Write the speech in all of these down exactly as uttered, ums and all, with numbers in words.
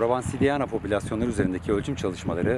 Bravansiliana popülasyonları üzerindeki ölçüm çalışmaları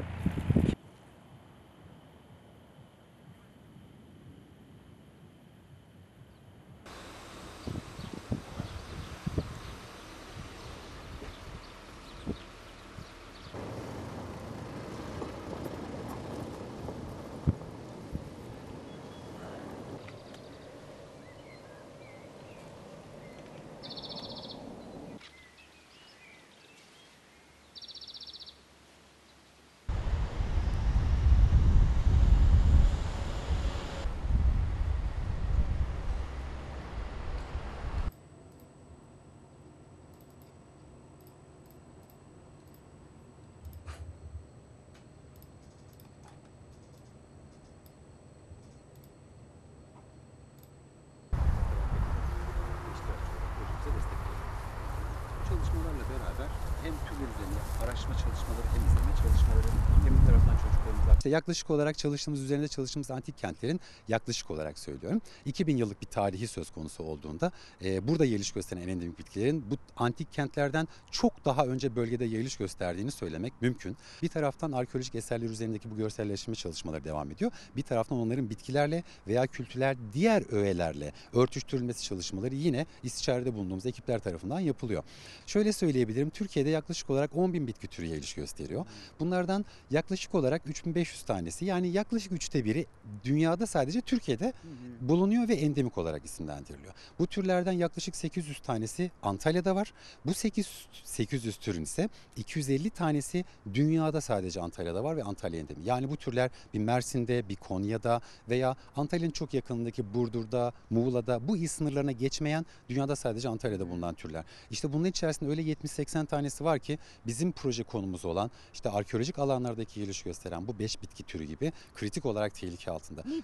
çalışmalarla beraber hem türler üzerine araştırma çalışmaları hem izleme çalışmaları hem bir taraftan çocuklarımıza İşte yaklaşık olarak çalıştığımız üzerinde çalıştığımız antik kentlerin yaklaşık olarak söylüyorum. iki bin yıllık bir tarihi söz konusu olduğunda e, burada yayılış gösteren en endemik bitkilerin bu antik kentlerden çok daha önce bölgede yayılış gösterdiğini söylemek mümkün. Bir taraftan arkeolojik eserler üzerindeki bu görselleştirme çalışmaları devam ediyor. Bir taraftan onların bitkilerle veya kültürel diğer öğelerle örtüştürülmesi çalışmaları yine istişarede bulunduğumuz ekipler tarafından yapılıyor. Şöyle söyleyebilirim, Türkiye'de yaklaşık olarak on bin bitki türü yayılış gösteriyor. Bunlardan yaklaşık olarak üç bin beş yüz tanesi, yani yaklaşık üçte biri dünyada sadece Türkiye'de bulunuyor ve endemik olarak isimlendiriliyor. Bu türlerden yaklaşık sekiz yüz tanesi Antalya'da var. Bu sekiz yüz türün ise iki yüz elli tanesi dünyada sadece Antalya'da var ve Antalya endemik. Yani bu türler bir Mersin'de, bir Konya'da veya Antalya'nın çok yakınındaki Burdur'da, Muğla'da, bu il sınırlarına geçmeyen, dünyada sadece Antalya'da bulunan türler. İşte bunların içerisinde öyle yetmiş seksen tanesi var ki bizim proje konumuz olan işte arkeolojik alanlardaki yayılış gösteren bu beş bitki türü gibi kritik olarak tehlike altında.